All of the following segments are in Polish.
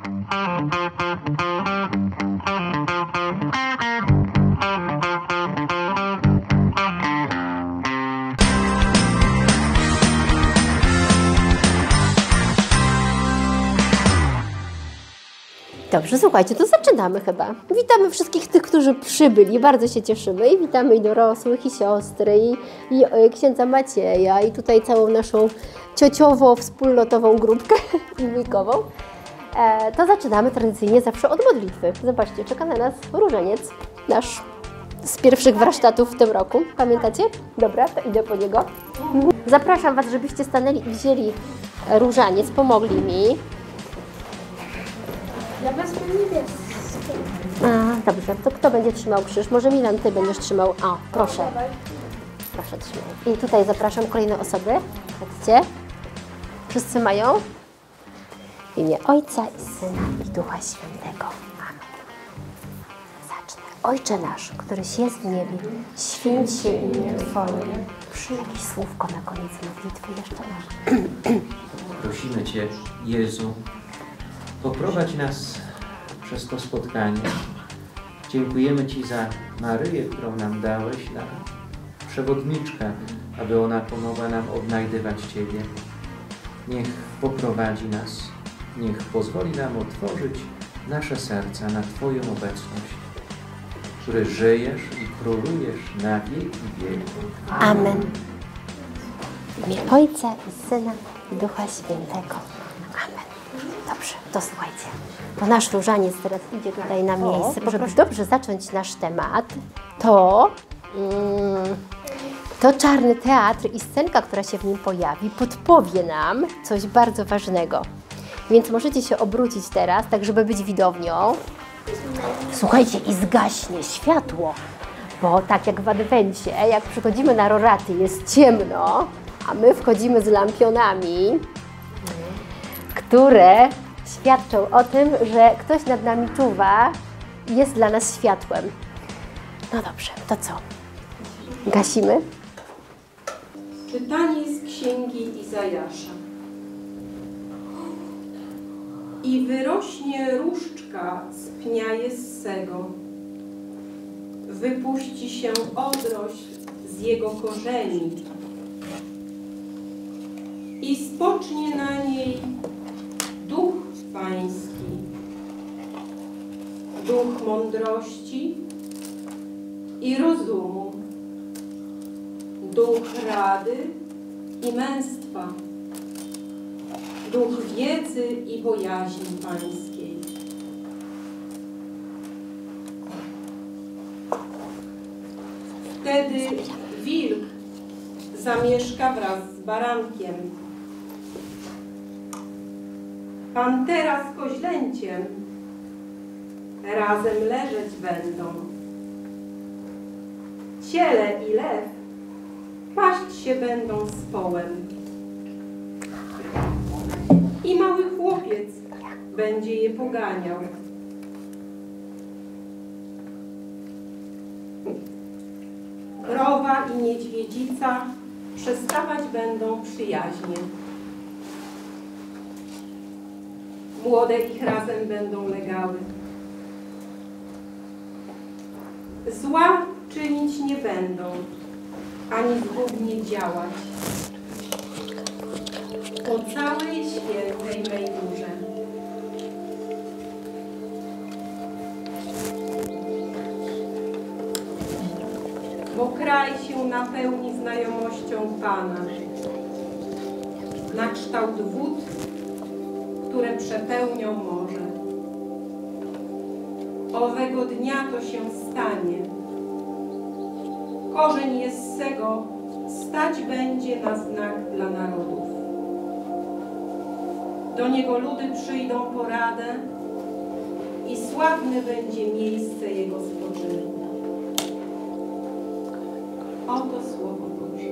Dobrze, słuchajcie, to zaczynamy chyba. Witamy wszystkich tych, którzy przybyli, bardzo się cieszymy i witamy i dorosłych, i siostry, i księdza Macieja, i tutaj całą naszą ciociowo-wspólnotową grupkę i wujkową. To zaczynamy tradycyjnie zawsze od modlitwy. Zobaczcie, czeka na nas różaniec, nasz z pierwszych warsztatów w tym roku. Pamiętacie? Dobra, to idę po niego. Zapraszam Was, żebyście stanęli i wzięli różaniec, pomogli mi. Dla Was to niebieskie. Dobrze, to kto będzie trzymał krzyż? Może Milan, Ty będziesz trzymał. O, proszę. Proszę, trzymaj. I tutaj zapraszam kolejne osoby. Chodźcie. Wszyscy mają? W imię Ojca i Syna i Ducha Świętego. Amen. Zacznę. Ojcze nasz, któryś jest w niebie, święć się imię Twoje. Przyjdź jakieś słówko na koniec modlitwy jeszcze raz. Prosimy Cię, Jezu, poprowadź nas przez to spotkanie. Dziękujemy Ci za Maryję, którą nam dałeś, na przewodniczkę, aby ona pomogła nam odnajdywać Ciebie. Niech poprowadzi nas, niech pozwoli nam otworzyć nasze serca na Twoją obecność, który żyjesz i królujesz na wieki wieków. Amen. W imię Ojca i Syna i Ducha Świętego. Amen. Dobrze, to słuchajcie. To nasz różaniec teraz idzie tutaj na miejsce. Żeby dobrze zacząć nasz temat, to Czarny Teatr i scenka, która się w nim pojawi, podpowie nam coś bardzo ważnego. Więc możecie się obrócić teraz, tak żeby być widownią. Słuchajcie, i zgaśnie światło, bo tak jak w Adwencie, jak przychodzimy na roraty, jest ciemno, a my wchodzimy z lampionami, które świadczą o tym, że ktoś nad nami czuwa i jest dla nas światłem. No dobrze, to co? Gasimy? Czytanie z Księgi Izajasza. I wyrośnie różdżka z pnia Jessego, wypuści się odrość z jego korzeni i spocznie na niej Duch Pański, Duch mądrości i rozumu, Duch rady i męstwa, Duch wiedzy i bojaźni Pańskiej. Wtedy wilk zamieszka wraz z barankiem, pantera z koźlęciem razem leżeć będą. Ciele i lew paść się będą z połem. I mały chłopiec będzie je poganiał. Krowa i niedźwiedzica przestawać będą przyjaźnie. Młode ich razem będą legały. Zła czynić nie będą, ani zgubnie działać. Po całej świętej mej górze. Bo kraj się napełni znajomością Pana, na kształt wód, które przepełnią morze. Owego dnia to się stanie. Korzeń Jessego stać będzie na znak dla narodów. Do niego ludy przyjdą po radę i sławne będzie miejsce jego spoczynku. Oto Słowo Boże.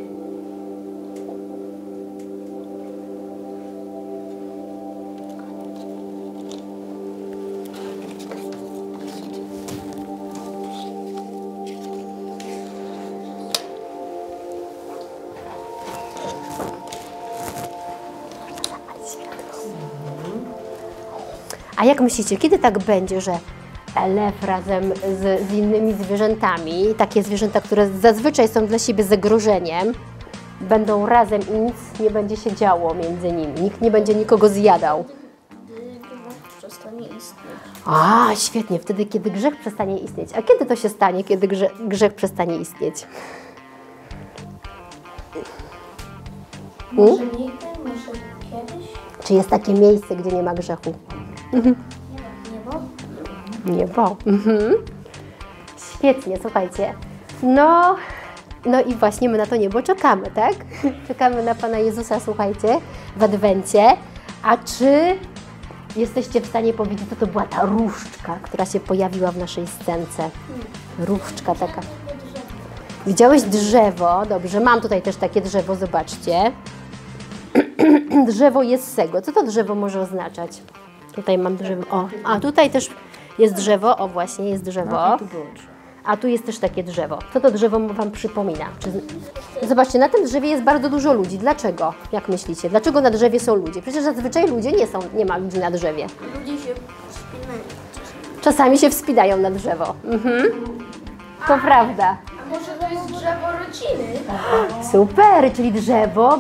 A jak myślicie, kiedy tak będzie, że lew razem z innymi zwierzętami, takie zwierzęta, które zazwyczaj są dla siebie zagrożeniem, będą razem i nic nie będzie się działo między nimi, nikt nie będzie nikogo zjadał? Grzech przestanie istnieć. A, świetnie, wtedy, kiedy grzech przestanie istnieć. A kiedy to się stanie, kiedy grzech przestanie istnieć? Może nigdy, może kiedyś? Czy jest takie miejsce, gdzie nie ma grzechu? Niebo? Niebo. Świetnie, słuchajcie. No i właśnie my na to niebo czekamy, tak? Czekamy na Pana Jezusa, słuchajcie, w Adwencie. A czy jesteście w stanie powiedzieć, co to była ta różdżka, która się pojawiła w naszej scence? Różdżka taka. Widziałeś drzewo? Dobrze, mam tutaj też takie drzewo, zobaczcie. Drzewo Jessego. Co to drzewo może oznaczać? Tutaj mam drzewo. O, a tutaj też jest drzewo. O, właśnie jest drzewo. A tu jest też takie drzewo. Co to drzewo Wam przypomina? Zobaczcie, na tym drzewie jest bardzo dużo ludzi. Dlaczego? Jak myślicie? Dlaczego na drzewie są ludzie? Przecież zazwyczaj ludzie nie ma ludzi na drzewie. Ludzie się wspinają. Czasami się wspinają na drzewo. To prawda. A może to jest drzewo rodziny? Super, czyli drzewo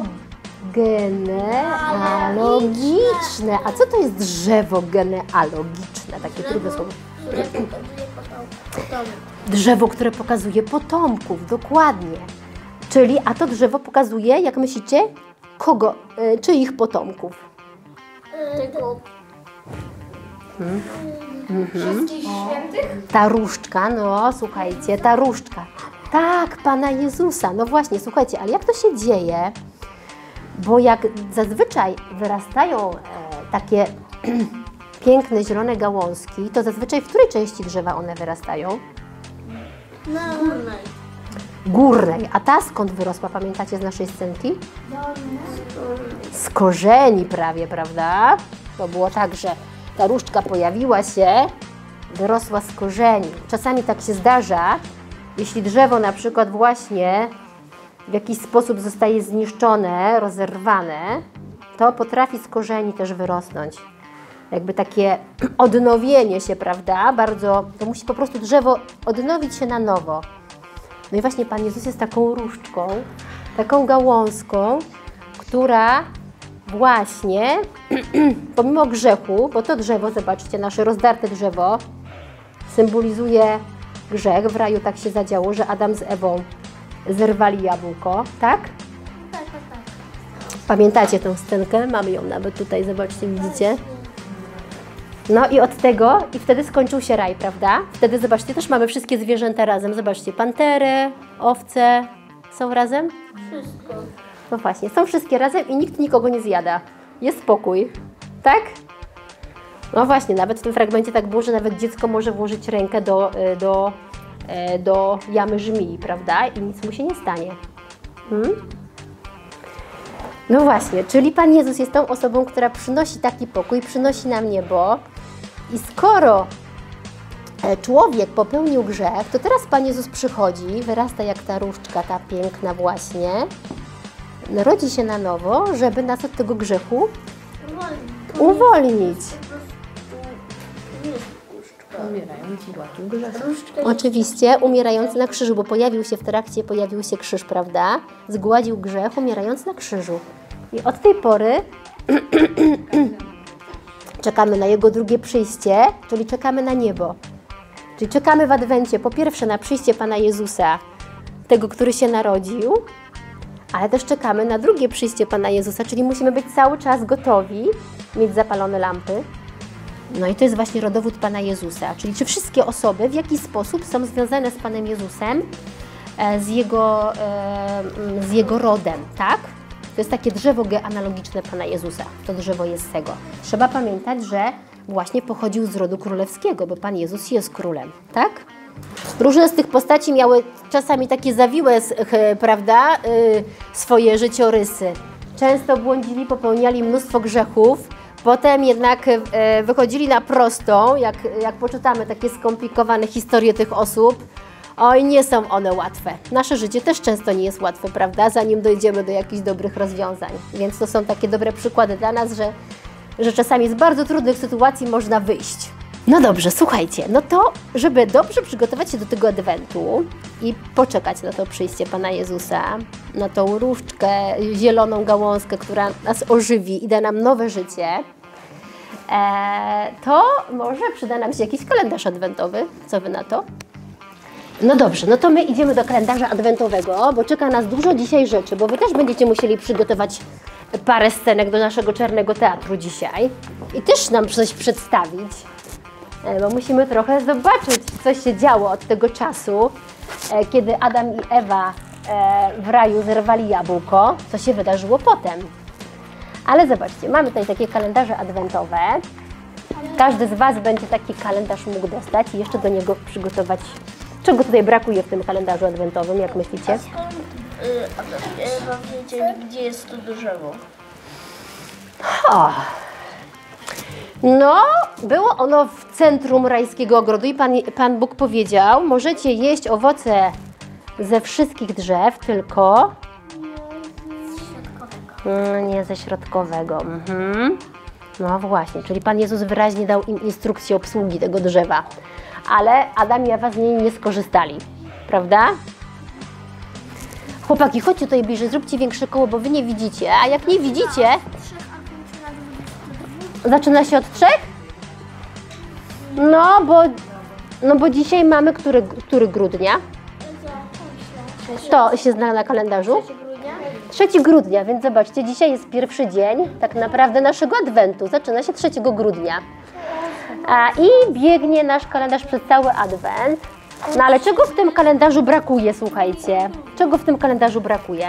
genealogiczne. A co to jest drzewo genealogiczne? Takie trudne słowo. Które pokazuje potomek. Drzewo, które pokazuje potomków, dokładnie. Czyli, a to drzewo pokazuje, jak myślicie, kogo, czyich potomków? Tego. Wszystkich świętych? Ta różdżka, no słuchajcie, ta różdżka. Tak, Pana Jezusa. No właśnie, słuchajcie, ale jak to się dzieje? Bo jak zazwyczaj wyrastają takie piękne, zielone gałązki, to zazwyczaj w której części drzewa one wyrastają? Na górnej. Górnej. A ta skąd wyrosła, pamiętacie z naszej scenki? Z korzeni prawie, prawda? To było tak, że ta różdżka pojawiła się, wyrosła z korzeni. Czasami tak się zdarza, jeśli drzewo na przykład właśnie w jakiś sposób zostaje zniszczone, rozerwane, to potrafi z korzeni też wyrosnąć. Jakby takie odnowienie się, prawda? Bardzo, to musi po prostu drzewo odnowić się na nowo. No i właśnie Pan Jezus jest taką różdżką, taką gałązką, która właśnie pomimo grzechu, bo to drzewo, zobaczcie, nasze rozdarte drzewo symbolizuje grzech. W raju tak się zadziało, że Adam z Ewą zerwali jabłko, tak? Tak. Pamiętacie tę scenkę? Mamy ją nawet tutaj, zobaczcie, widzicie? No i od tego, i wtedy skończył się raj, prawda? Wtedy, zobaczcie, też mamy wszystkie zwierzęta razem. Zobaczcie, pantery, owce są razem? Wszystko. No właśnie, są wszystkie razem i nikt nikogo nie zjada. Jest spokój, tak? No właśnie, nawet w tym fragmencie tak było, że nawet dziecko może włożyć rękę do jamy żmii, prawda? I nic mu się nie stanie. No właśnie, czyli Pan Jezus jest tą osobą, która przynosi taki pokój, przynosi nam niebo. I skoro człowiek popełnił grzech, to teraz Pan Jezus przychodzi, wyrasta jak ta różdżka, ta piękna właśnie, narodzi się na nowo, żeby nas od tego grzechu uwolnić. Umierając płacił grzech. Oczywiście, umierający na krzyżu, bo w trakcie pojawił się krzyż, prawda? Zgładził grzech, umierając na krzyżu. I od tej pory czekamy na Jego drugie przyjście, czyli czekamy na niebo. Czyli czekamy w Adwencie po pierwsze na przyjście Pana Jezusa, tego, który się narodził, ale też czekamy na drugie przyjście Pana Jezusa, czyli musimy być cały czas gotowi, mieć zapalone lampy. No i to jest właśnie rodowód Pana Jezusa, czyli czy wszystkie osoby w jakiś sposób są związane z Panem Jezusem, z Jego rodem, tak? To jest takie drzewo genealogiczne Pana Jezusa, to drzewo Jessego. Trzeba pamiętać, że właśnie pochodził z rodu królewskiego, bo Pan Jezus jest królem, tak? Różne z tych postaci miały czasami takie zawiłe, prawda, swoje życiorysy. Często błądzili, popełniali mnóstwo grzechów, potem jednak wychodzili na prostą, jak poczytamy takie skomplikowane historie tych osób. Oj, nie są one łatwe. Nasze życie też często nie jest łatwe, prawda? Zanim dojdziemy do jakichś dobrych rozwiązań. Więc to są takie dobre przykłady dla nas, że że czasami z bardzo trudnych sytuacji można wyjść. No dobrze, słuchajcie, no to żeby dobrze przygotować się do tego Adwentu i poczekać na to przyjście Pana Jezusa, na tą różdżkę, zieloną gałązkę, która nas ożywi i da nam nowe życie, to może przyda nam się jakiś kalendarz adwentowy. Co Wy na to? No dobrze, no to my idziemy do kalendarza adwentowego, bo czeka nas dużo dzisiaj rzeczy, bo Wy też będziecie musieli przygotować parę scenek do naszego Czarnego Teatru dzisiaj i też nam coś przedstawić, bo musimy trochę zobaczyć, co się działo od tego czasu, kiedy Adam i Ewa w raju zerwali jabłko, co się wydarzyło potem. Ale zobaczcie, mamy tutaj takie kalendarze adwentowe. Każdy z Was będzie taki kalendarz mógł dostać i jeszcze do niego przygotować. Czego tutaj brakuje w tym kalendarzu adwentowym, jak myślicie? Ewa wiedzieli, gdzie jest to drzewo. No, było ono w centrum rajskiego ogrodu i Pan Bóg powiedział, możecie jeść owoce ze wszystkich drzew, tylko nie ze środkowego. No właśnie, czyli Pan Jezus wyraźnie dał im instrukcję obsługi tego drzewa. Ale Adam i Ewa z niej nie skorzystali, prawda? Chłopaki, chodźcie tutaj bliżej, zróbcie większe koło, bo Wy nie widzicie. A jak nie widzicie... Zaczyna się od 3? No bo dzisiaj mamy który grudnia? To się zna na kalendarzu? 3 grudnia, więc zobaczcie, dzisiaj jest pierwszy dzień tak naprawdę naszego Adwentu. Zaczyna się 3 grudnia. I biegnie nasz kalendarz przez cały Adwent. No ale czego w tym kalendarzu brakuje, słuchajcie? Czego w tym kalendarzu brakuje?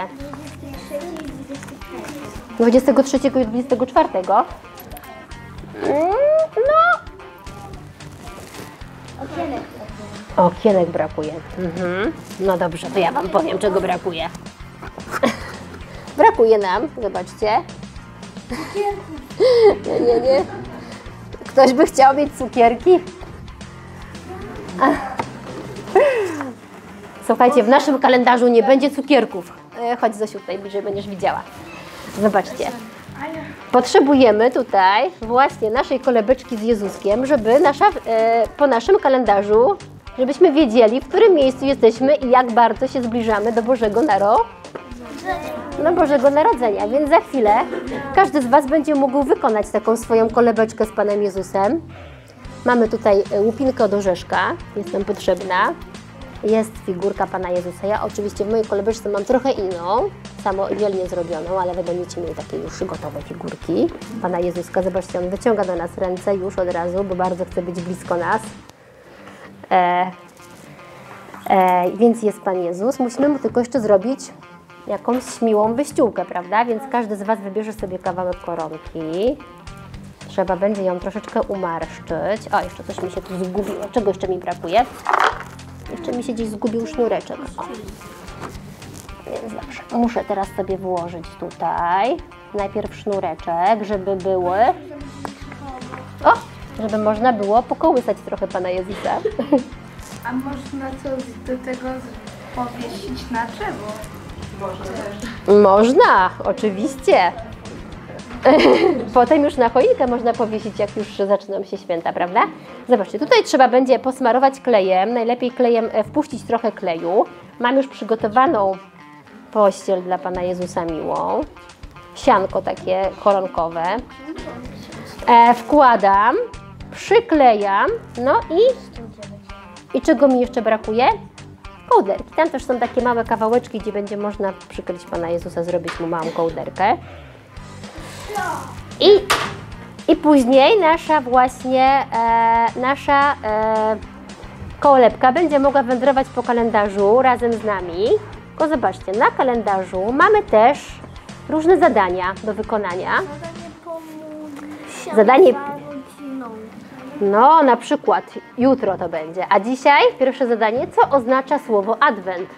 23 i 24? No. Okienek brakuje. No dobrze, to ja Wam powiem, czego brakuje. Brakuje nam, zobaczcie. Nie. Ktoś by chciał mieć cukierki? Słuchajcie, w naszym kalendarzu nie będzie cukierków. Chodź Zosiu, tutaj bliżej będziesz widziała. Zobaczcie. Potrzebujemy tutaj właśnie naszej kolebeczki z Jezuskiem, żeby po naszym kalendarzu, żebyśmy wiedzieli, w którym miejscu jesteśmy i jak bardzo się zbliżamy do Bożego Narodzenia. Więc za chwilę każdy z Was będzie mógł wykonać taką swoją kolebeczkę z Panem Jezusem. Mamy tutaj łupinkę od orzeszka, jest nam potrzebna. Jest figurka Pana Jezusa. Ja oczywiście w mojej kolebeczce mam trochę inną, samodzielnie zrobioną, ale Wy będziecie mieli takie już gotowe figurki Pana Jezuska. Zobaczcie, on wyciąga do nas ręce już od razu, bo bardzo chce być blisko nas. Więc jest Pan Jezus. Musimy mu tylko jeszcze zrobić jakąś miłą wyściółkę, prawda? Więc każdy z Was wybierze sobie kawałek koronki. Trzeba będzie ją troszeczkę umarszczyć. O, jeszcze coś mi się tu zgubiło. Czego jeszcze mi brakuje? Jeszcze mi się gdzieś zgubił sznureczek. O. Więc dobrze. Muszę teraz sobie włożyć tutaj najpierw sznureczek, żeby były... O! Żeby można było pokołysać trochę Pana Jezusa. A można coś do tego powiesić na drzewo? Można, oczywiście. Potem już na choinkę można powiesić, jak już zaczną się święta, prawda? Zobaczcie, tutaj trzeba będzie posmarować klejem, najlepiej klejem wpuścić trochę kleju. Mam już przygotowaną pościel dla Pana Jezusa miłą, sianko takie koronkowe. Wkładam, przyklejam, no i czego mi jeszcze brakuje? Kołderki. Tam też są takie małe kawałeczki, gdzie będzie można przykryć Pana Jezusa, zrobić mu małą kołderkę. I później nasza kolebka będzie mogła wędrować po kalendarzu razem z nami. Tylko zobaczcie, na kalendarzu mamy też różne zadania do wykonania. Zadanie no, na przykład jutro to będzie. A dzisiaj pierwsze zadanie, co oznacza słowo Adwent?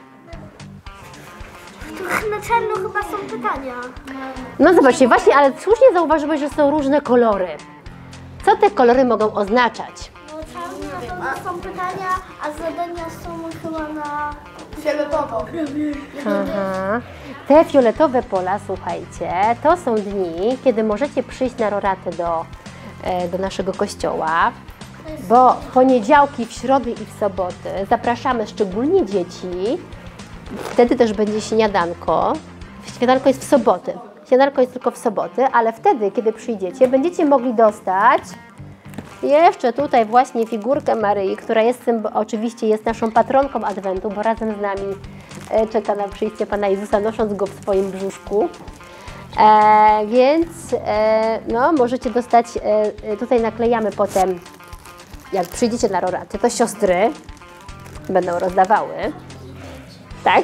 Na czarno chyba są pytania. No zobaczcie, właśnie, ale słusznie zauważyłeś, że są różne kolory. Co te kolory mogą oznaczać? No czarno na pewno są pytania, a zadania są chyba na Fioletowo. Aha. Te fioletowe pola, słuchajcie, to są dni, kiedy możecie przyjść na roratę do naszego kościoła, bo w poniedziałki, w środy i w soboty zapraszamy szczególnie dzieci. Wtedy też będzie śniadanko. Śniadanko jest w soboty. Śniadanko jest tylko w soboty, ale wtedy, kiedy przyjdziecie, będziecie mogli dostać jeszcze tutaj właśnie figurkę Maryi, która jest, oczywiście jest naszą patronką Adwentu, bo razem z nami czeka na przyjście Pana Jezusa, nosząc Go w swoim brzuszku. Więc no, możecie dostać, tutaj naklejamy potem, jak przyjdziecie na roraty, to siostry będą rozdawały. Tak?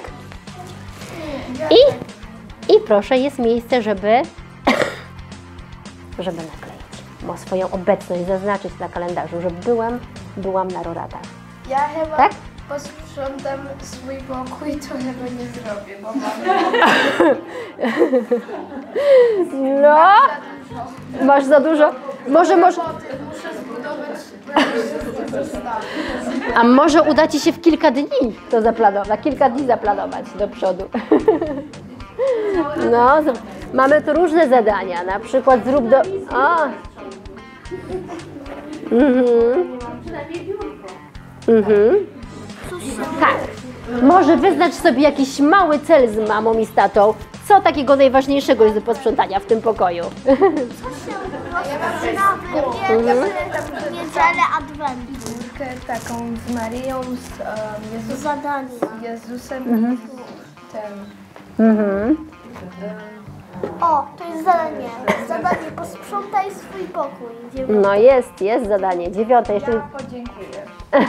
I proszę, jest miejsce, żeby nakleić. Bo swoją obecność zaznaczyć na kalendarzu, że byłam na roratach. Ja chyba Tak? posprzątam swój pokój, to chyba nie zrobię, bo mam No, masz za dużo. Może, muszę zbudować, a może uda Ci się w kilka dni to zaplanować, na kilka dni zaplanować do przodu. No, mamy tu różne zadania, na przykład zrób do... O. Tak. Może wyznacz sobie jakiś mały cel z mamą i z tatą. Co takiego najważniejszego jest do posprzątania w tym pokoju? Niedzielę Adwentu. taką z Maryją, z Zadanie. Jezusem i O, to jest zadanie. Zadanie, posprzątaj swój pokój. No jest zadanie. 9. Jeszcze... podziękuję.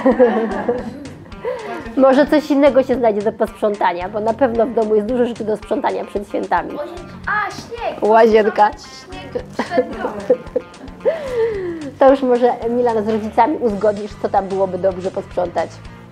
Może coś innego się znajdzie do posprzątania, bo na pewno w domu jest dużo rzeczy do sprzątania przed świętami. A, śnieg! Łazienka. Śnieg przed domem. To już może Milana z rodzicami uzgodnisz, co tam byłoby dobrze posprzątać.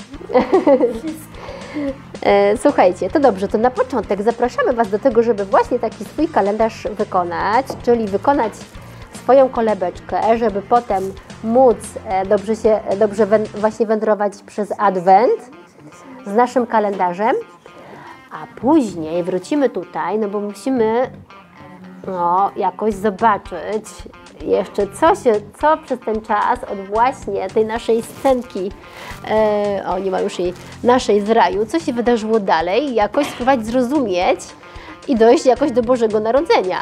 Słuchajcie, to dobrze, to na początek zapraszamy Was do tego, żeby właśnie taki swój kalendarz wykonać, czyli wykonać swoją kolebeczkę, żeby potem móc dobrze właśnie wędrować przez Adwent z naszym kalendarzem, a później wrócimy tutaj, no bo musimy jakoś zobaczyć jeszcze co przez ten czas od właśnie tej naszej scenki, nie ma już jej, naszej z raju, co się wydarzyło dalej, jakoś spróbować zrozumieć i dojść jakoś do Bożego Narodzenia.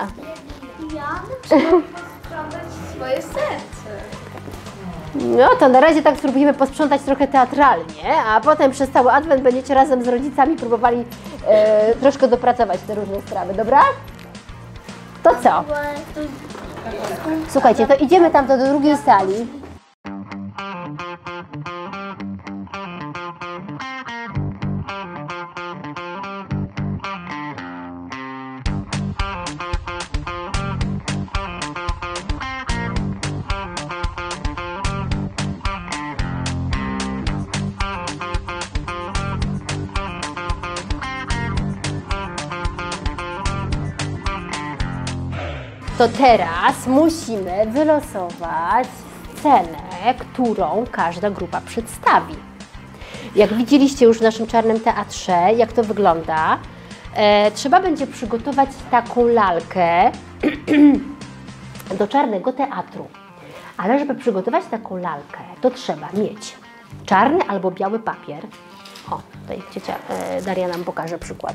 Swoje serce. No to na razie tak spróbujemy posprzątać trochę teatralnie, a potem przez cały Adwent będziecie razem z rodzicami próbowali troszkę dopracować te różne sprawy, dobra? To co? Słuchajcie, to idziemy tam do drugiej sali. To teraz musimy wylosować scenę, którą każda grupa przedstawi. Jak widzieliście już w naszym czarnym teatrze, jak to wygląda, trzeba będzie przygotować taką lalkę do czarnego teatru. Ale żeby przygotować taką lalkę, to trzeba mieć czarny albo biały papier. O, tutaj ciocia Daria nam pokaże przykład.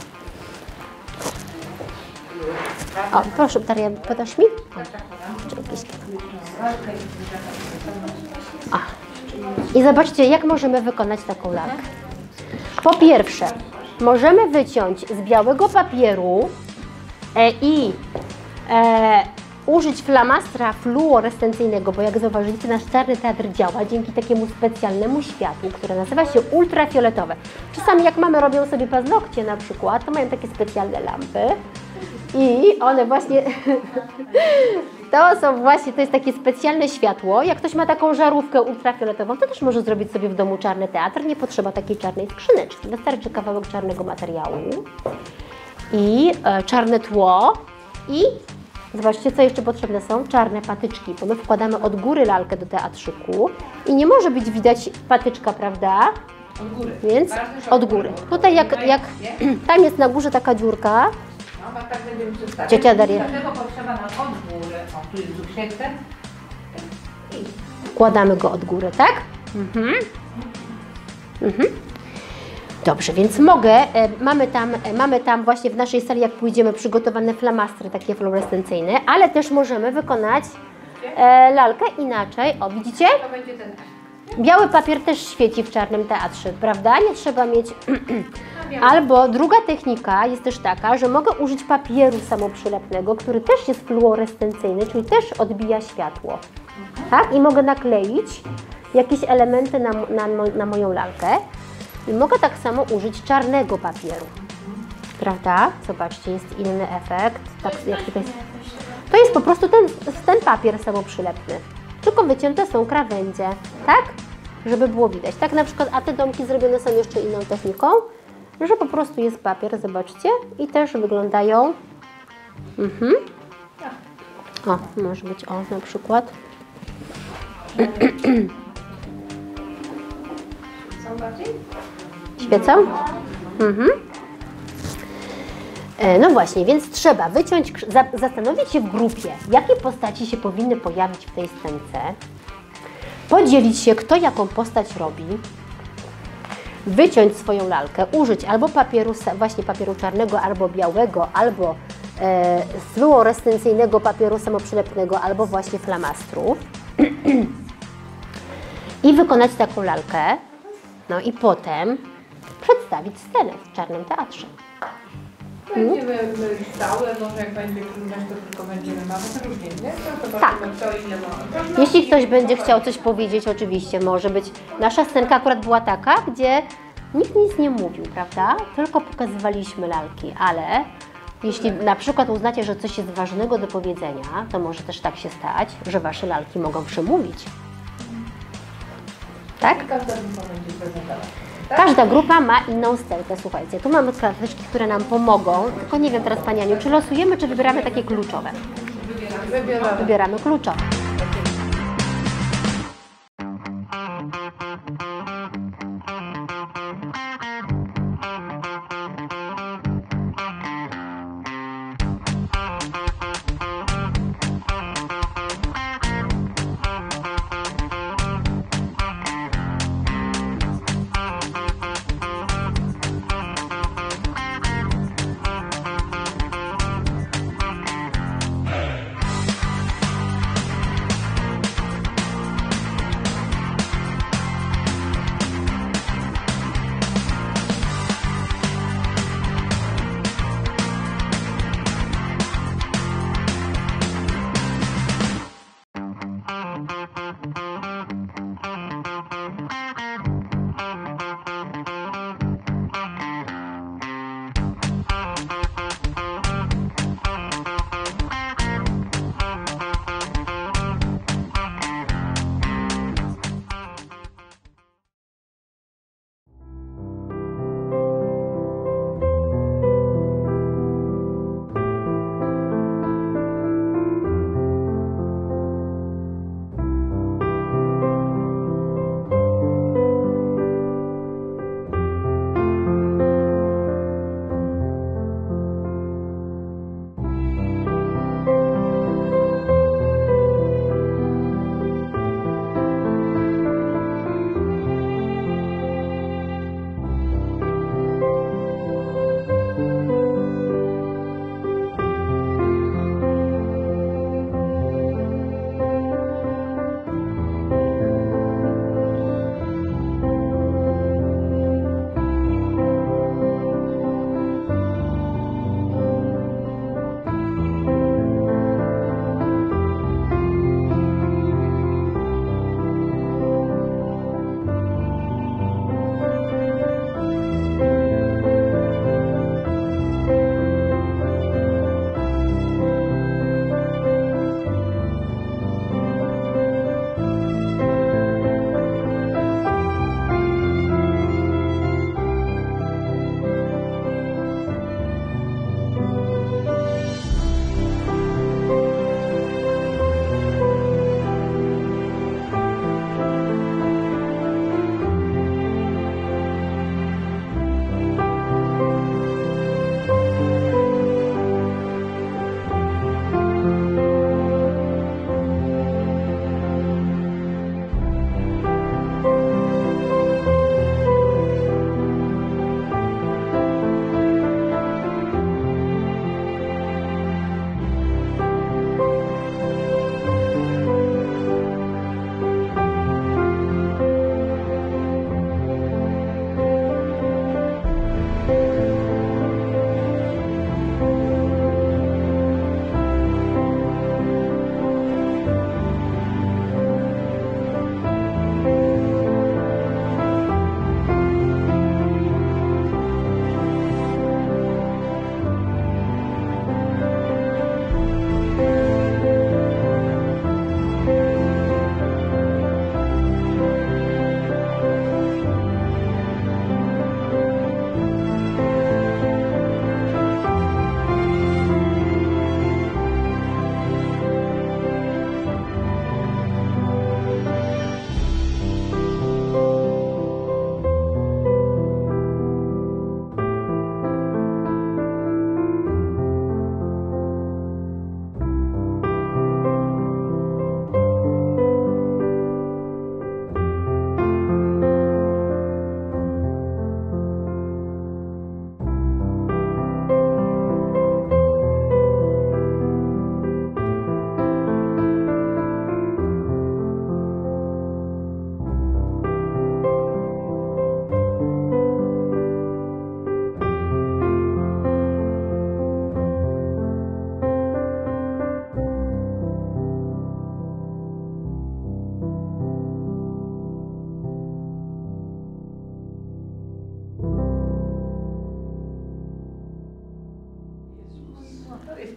O, proszę, Daria, podasz mi? I zobaczcie, jak możemy wykonać taką lalkę. Po pierwsze, możemy wyciąć z białego papieru i użyć flamastra fluorescencyjnego, bo jak zauważyliście, nasz czarny teatr działa dzięki takiemu specjalnemu światłu, które nazywa się ultrafioletowe. Czasami jak mamy robią sobie paznokcie na przykład, to mają takie specjalne lampy. I one właśnie, to jest takie specjalne światło. Jak ktoś ma taką żarówkę ultrafioletową, to też może zrobić sobie w domu czarny teatr. Nie potrzeba takiej czarnej skrzyneczki. Wystarczy kawałek czarnego materiału i czarne tło. I zobaczcie, co jeszcze potrzebne są. Czarne patyczki, bo my wkładamy od góry lalkę do teatrzyku i nie może być widać patyczka, prawda? Od góry. Więc Ważne, że od góry. Tutaj jak tam jest na górze taka dziurka, No, tak będziemy przestawiać. Ciocia Daria. Dlatego potrzeba nam od góry. O, tu jest cukrzycę. wkładamy go od góry, tak? Dobrze, więc mamy tam właśnie w naszej sali, jak pójdziemy, przygotowane flamastry takie fluorescencyjne, ale też możemy wykonać lalkę inaczej. O, widzicie? To będzie ten. Biały papier też świeci w Czarnym Teatrze, prawda? Nie trzeba mieć... Albo druga technika jest też taka, że mogę użyć papieru samoprzylepnego, który też jest fluorescencyjny, czyli też odbija światło. Tak? I mogę nakleić jakieś elementy na moją lalkę. I mogę tak samo użyć czarnego papieru. Prawda? Zobaczcie, jest inny efekt. Tak, jak tutaj... To jest po prostu ten papier samoprzylepny. Tylko wycięte są krawędzie, tak? Żeby było widać. Tak na przykład, a te domki zrobione są jeszcze inną techniką, że po prostu jest papier, zobaczcie, i też wyglądają. O, może być na przykład. Są bardziej? Świecą? No właśnie, więc trzeba zastanowić się w grupie, jakie postaci się powinny pojawić w tej scence, podzielić się, kto jaką postać robi, wyciąć swoją lalkę, użyć albo właśnie papieru czarnego, albo białego, albo fluorescencyjnego papieru samoprzylepnego, albo właśnie flamastrów i wykonać taką lalkę, no i potem przedstawić scenę w Czarnym Teatrze. Będziemy stałe, może jak będzie trudność, to tylko będziemy mamy różnie, nie? To Tak. zobaczymy, kto ile ma. Jeśli ktoś będzie chciał coś powiedzieć, oczywiście może być. Nasza scenka akurat była taka, gdzie nikt nic nie mówił, prawda? Tylko pokazywaliśmy lalki, ale jeśli na przykład uznacie, że coś jest ważnego do powiedzenia, to może też tak się stać, że Wasze lalki mogą przemówić. Tak? Każda grupa będzie prezentować. Każda grupa ma inną scenkę, słuchajcie. Tu mamy karteczki, które nam pomogą, tylko nie wiem teraz, Pani Aniu, czy losujemy, czy wybieramy takie kluczowe? Wybieramy kluczowe.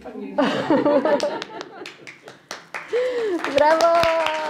Pani Brawo!